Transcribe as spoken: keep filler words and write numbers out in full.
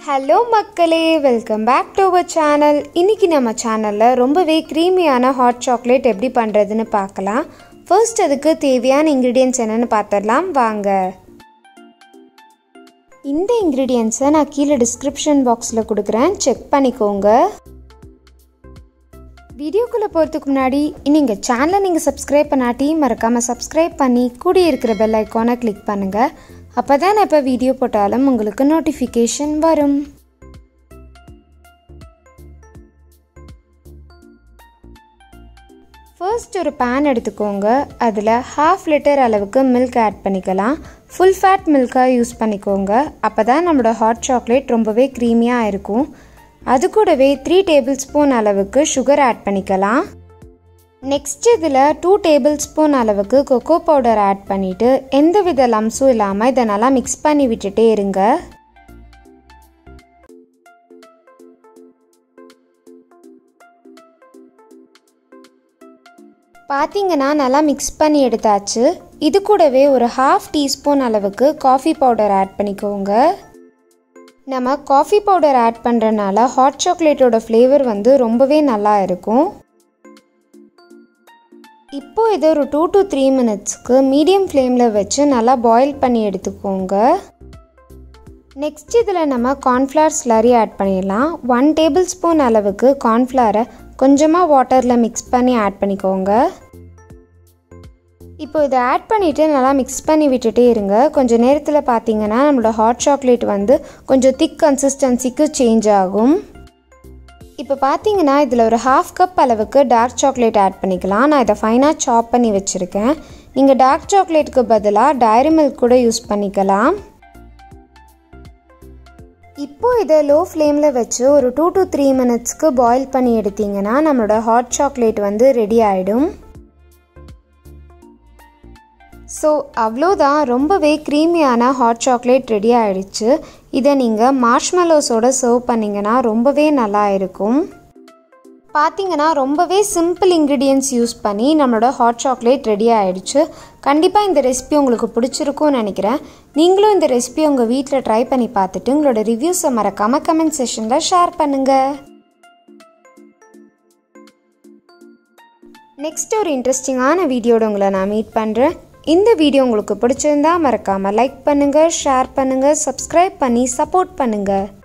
Hello மக்களே, welcome back to our channel. இன்னைக்கு நம்ம சேனல்ல ரொம்பவே க்ரீமியான ஹாட் சாக்லேட் எப்படி பண்றதுன்னு பார்க்கலாம். ஃபர்ஸ்ட் அதுக்கு தேவையான இன்கிரிடியன்ட்ஸ் என்னன்னு பார்த்தறலாம் வாங்க. இந்த இன்கிரிடியன்ட்ஸை நான் கீழ டிஸ்கிரிப்ஷன் பாக்ஸ்ல கொடுக்கிறேன், செக் பண்ணிக்கோங்க. வீடியோக்குள்ள போறதுக்கு முன்னாடி நீங்க சேனலை நீங்க சப்ஸ்கிரைப் பண்ணாட்டி மறக்காம சப்ஸ்கிரைப் பண்ணி கூட இருக்கிற பெல் ஐகானை கிளிக் பண்ணுங்க. அப்பதான் நான் இப்ப வீடியோ போட்டாலும் உங்களுக்கு நோட்டிஃபிகேஷன் வரும். ஃபர்ஸ்ட் ஒரு pan எடுத்துக்கோங்க. அதில் ஹாஃப் லிட்டர் அளவுக்கு மில்க் ஆட் பண்ணிக்கலாம். ஃபுல் ஃபேட் மில்காக யூஸ் பண்ணிக்கோங்க. அப்போ தான் நம்மளோட ஹாட் சாக்லேட் ரொம்பவே க்ரீமியாக இருக்கும். அது கூடவே த்ரீ டேபிள் ஸ்பூன் அளவுக்கு சுகர் ஆட் பண்ணிக்கலாம். நெக்ஸ்ட் இதில் டூ டேபிள் ஸ்பூன் அளவுக்கு கொக்கோ பவுடர் ஆட் பண்ணிவிட்டு எந்த வித லம்ஸும் இல்லாமல் இதை நல்லா மிக்ஸ் பண்ணி விட்டுட்டே இருங்க. பார்த்தீங்கன்னா நல்லா மிக்ஸ் பண்ணி எடுத்தாச்சு. இது கூடவே ஒரு ஹாஃப் டீஸ்பூன் அளவுக்கு காஃபி பவுடர் ஆட் பண்ணிக்கோங்க. நம்ம காஃபி பவுடர் ஆட் பண்ணுறனால ஹாட் சாக்லேட்டோட ஃப்ளேவர் வந்து ரொம்பவே நல்லா இருக்கும். இப்போ இதை ஒரு டூ டு த்ரீ மினிட்ஸ்க்கு மீடியம் ஃப்ளேமில் வச்சு நல்லா பாயில் பண்ணி எடுத்துக்கோங்க. நெக்ஸ்ட் இதில் நம்ம கார்ன்ஃப்ளவர் ஸ்லரி ஆட் பண்ணிடலாம். ஒன் டேபிள் ஸ்பூன் அளவுக்கு கார்ன்ஃப்ளவரை கொஞ்சமாக வாட்டரில் மிக்ஸ் பண்ணி ஆட் பண்ணிக்கோங்க. இப்போ இதை ஆட் பண்ணிவிட்டு நல்லா மிக்ஸ் பண்ணி விட்டுட்டே இருங்க. கொஞ்சம் நேரத்தில் பார்த்தீங்கன்னா நம்மளோட ஹாட் சாக்லேட் வந்து கொஞ்சம் திக் கன்சிஸ்டன்சிக்கு சேஞ்ச் ஆகும். இப்போ பார்த்தீங்கன்னா இதில் ஒரு ஹாஃப் கப் அளவுக்கு டார்க் சாக்லேட் ஆட் பண்ணிக்கலாம். நான் இதை ஃபைனாக சாப் பண்ணி வச்சுருக்கேன். நீங்கள் டார்க் சாக்லேட்டுக்கு பதிலாக டைரி மில்க் கூட யூஸ் பண்ணிக்கலாம். இப்போ இதை லோ ஃப்ளேமில் வச்சு ஒரு டூ டு த்ரீ மினிட்ஸ்க்கு பாயில் பண்ணி எடுத்தீங்கன்னா நம்மளோட ஹாட் சாக்லேட் வந்து ரெடி ஆகிடும். ஸோ அவ்வளோதான், ரொம்பவே க்ரீமியான ஹாட் சாக்லேட் ரெடி ஆகிடுச்சு. இதை நீங்கள் மார்ஷ்மெல்லோஸோடு சர்வ் பண்ணிங்கன்னா ரொம்பவே நல்லா இருக்கும். பார்த்தீங்கன்னா ரொம்பவே சிம்பிள் இன்க்ரீடியன்ட்ஸ் யூஸ் பண்ணி நம்மளோட ஹாட் சாக்லேட் ரெடி ஆகிடுச்சு. கண்டிப்பாக இந்த ரெசிபி உங்களுக்கு பிடிச்சிருக்கும்னு நினைக்கிறேன். நீங்களும் இந்த ரெசிபி உங்கள் வீட்டில் ட்ரை பண்ணி பார்த்துட்டு உங்களோட ரிவ்யூஸை மறக்காமல் கமெண்ட் செக்ஷனில் ஷேர் பண்ணுங்கள். நெக்ஸ்ட் ஒரு இன்ட்ரெஸ்டிங்கான வீடியோட உங்களை நான் மீட் பண்ணுறேன். இந்த வீடியோ உங்களுக்கு பிடிச்சிருந்தா மறக்காமல் லைக் பண்ணுங்கள், ஷேர் பண்ணுங்கள், சப்ஸ்கிரைப் பண்ணி சப்போர்ட் பண்ணுங்கள்.